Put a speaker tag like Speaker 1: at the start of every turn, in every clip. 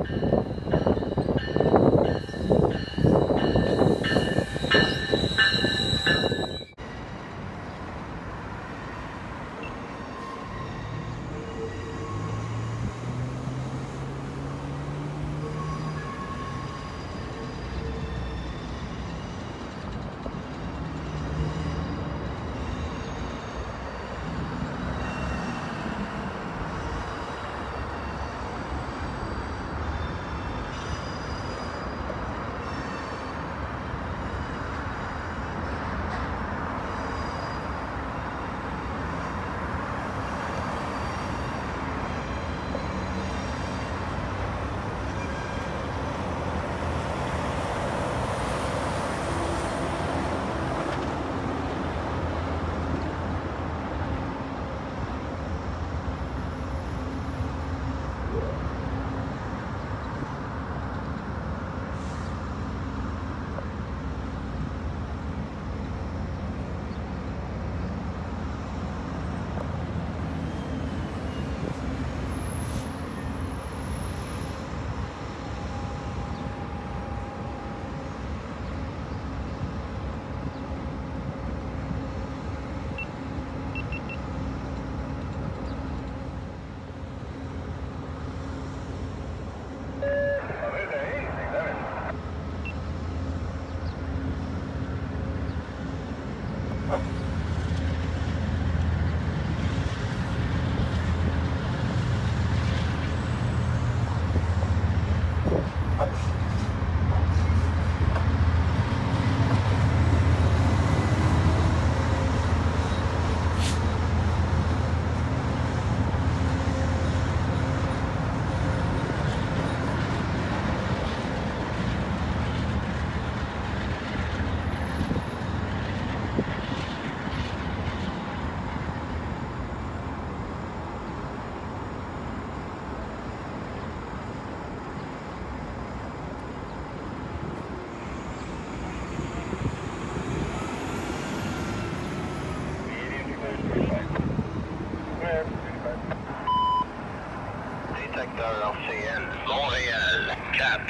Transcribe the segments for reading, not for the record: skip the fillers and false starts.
Speaker 1: Détecteur RCL, Montréal, 4.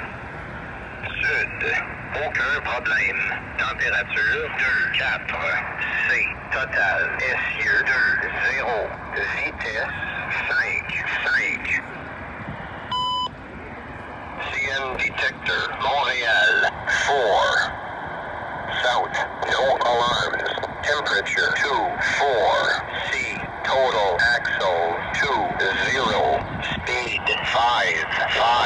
Speaker 1: Sud, aucun problème. Température 2, 4. C, total, essieu 2, 0. Vitesse 5, 5. CN Detector, Montréal, 4. South, no alarms. Temperature 2, 4. C, total axle 2, 0. Speed 5, 5.